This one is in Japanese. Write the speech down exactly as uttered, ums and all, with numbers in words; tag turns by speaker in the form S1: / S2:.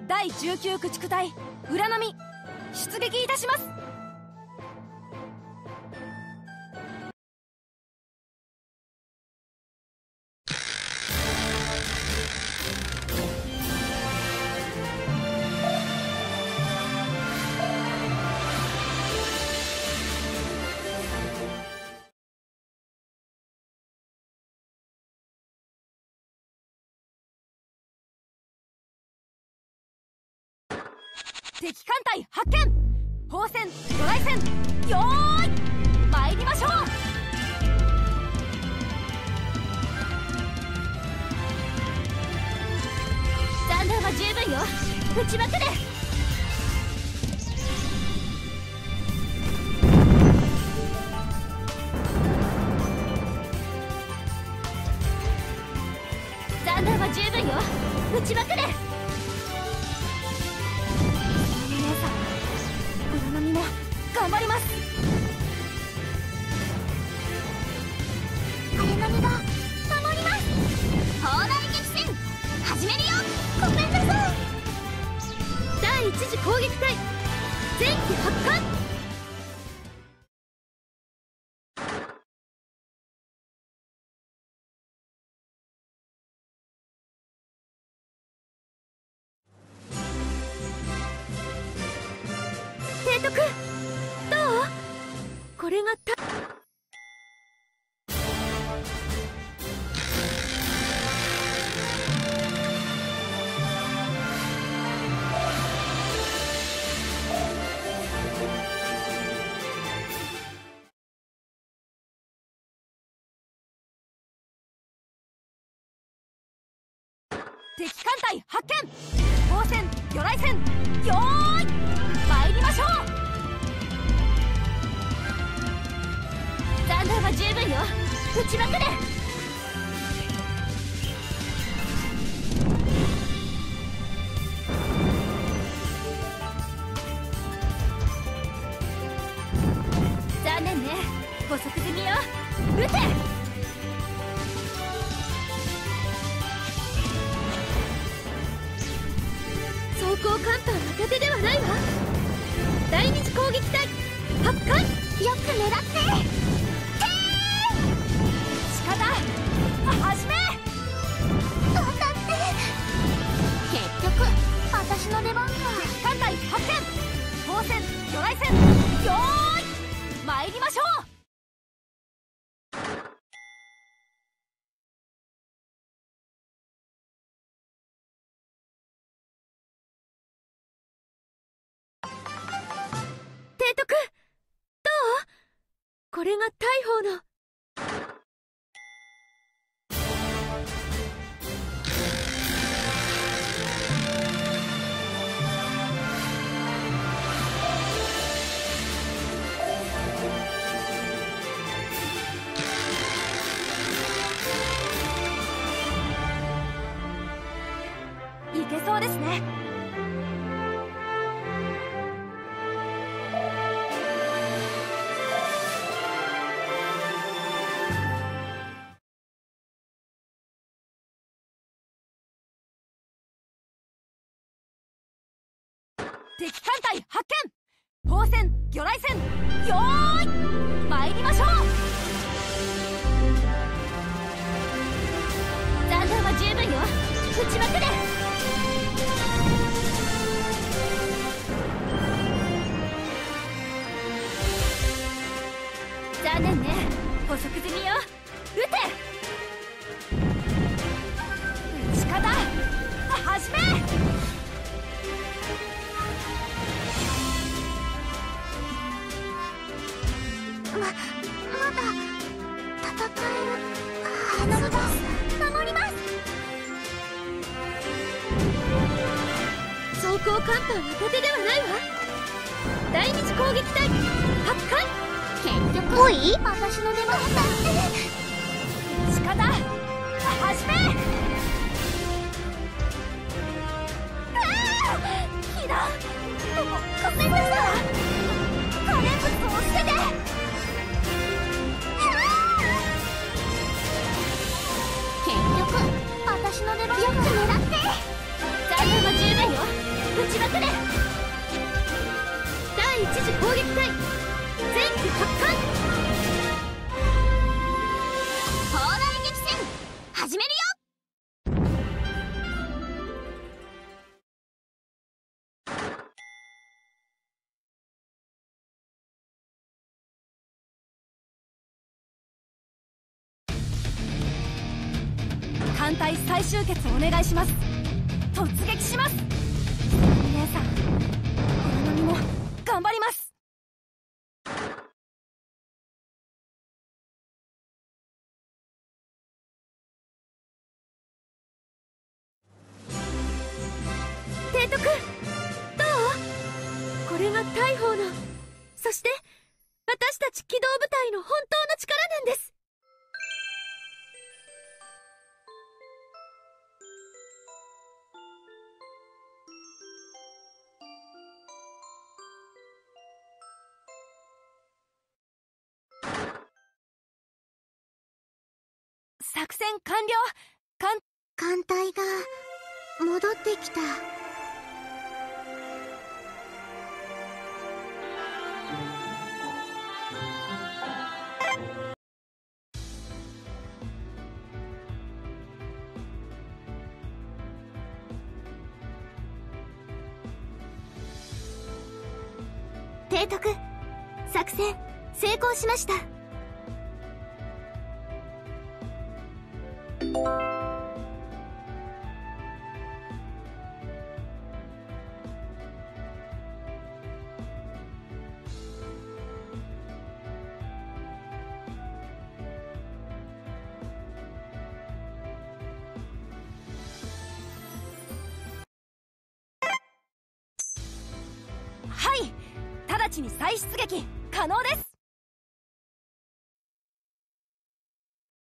S1: だいじゅうきゅう駆逐隊Uranami出撃いたします。敵艦隊発見。砲戦魚雷戦、よーい参りましょう。残弾は十分よ、撃ちまくれ。残弾は十分よ、撃ちまくれ。頑張ります。綾波が守ります。砲台激戦始めるよ。ごめんなさい。第一次攻撃隊前期発艦。提督、これがた敵艦隊発見。砲戦魚雷戦、よーい参りましょう。残弾は十分よ、撃ちまくれ。残念ね、捕捉済みよ。撃て。装甲艦隊若手ではないわ。第二次攻撃隊発艦。よく狙って。始め。当たって。結局私の出番か。敵艦隊発見。砲戦魚雷戦、よーい参りましょう。提督、どう？これが大砲の。いけそうですね。敵艦隊発見。砲戦魚雷戦、よーい参りましょう。残弾は十分よ、撃ちまくれ。残念ね、捕捉済みよ。撃て。撃ち方始め。ま、まだ戦える。あのだ、守ります。装甲艦隊若手ではないわ。第二次攻撃隊発艦。結局おい、私の出番だ。仕方始め。ああ、火だ。ご、ごめんなさい。可燃物を捨てて。結局私の出番。よく狙って。残弾は十分よ、 艦隊再集結お願いします。突撃します。姉さん、Uranamiも頑張ります。提督、どう？これが大砲の、そして私たち機動部隊の本当の力なんです。作戦完了。艦
S2: 艦隊が戻ってきた。提督、作戦成功しました。
S1: はい、直ちに再出撃可能です。